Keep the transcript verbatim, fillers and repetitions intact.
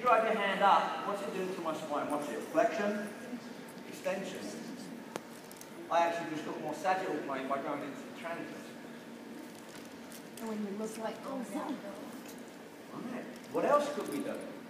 drive your hand up, what's it doing to my spine? Watch it. Flexion, extension. I actually just got more sagittal plane by going into the transverse. And when you look like, oh, that. Right. What else could we do?